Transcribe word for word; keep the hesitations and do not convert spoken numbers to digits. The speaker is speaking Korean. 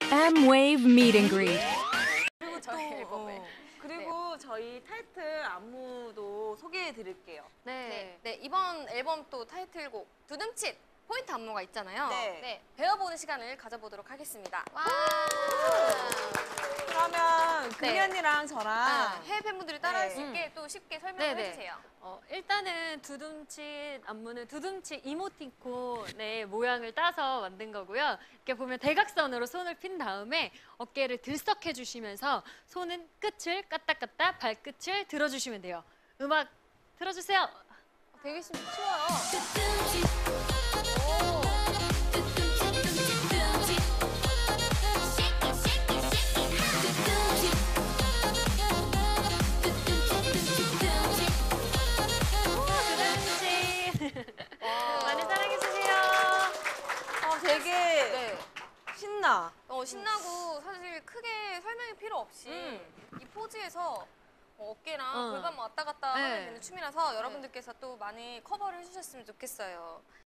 Mwave Meet and Greet. 그리고 저희 또, 앨범에. 어, 그리고 저희 타이틀 안무도 소개해 드릴게요. 네. 네. 네, 이번 앨범 또 타이틀곡 두둠칫 포인트 안무가 있잖아요. 네. 네, 배워보는 시간을 가져보도록 하겠습니다. 와. 그러면 네. 금이 언니랑 저랑 아, 해외 팬분들이 따라할 네. 수 있게 또 쉽게 설명을 네네. 해주세요. 어, 일단은 두둠칫 안무는 두둠칫 이모티콘의 모양을 따서 만든 거고요. 이렇게 보면 대각선으로 손을 핀 다음에 어깨를 들썩해 주시면서 손은 끝을 까딱까딱 발끝을 들어주시면 돼요. 음악 들어주세요. 되게 심- 쉬워요. 많이 사랑해주세요. 어, 되게 네. 신나. 어, 신나고 사실 크게 설명이 필요 없이 음. 이 포즈에서 어, 어깨랑 어. 골반만 왔다 갔다 네. 하면 되는 춤이라서 여러분들께서 또 많이 커버를 해주셨으면 좋겠어요.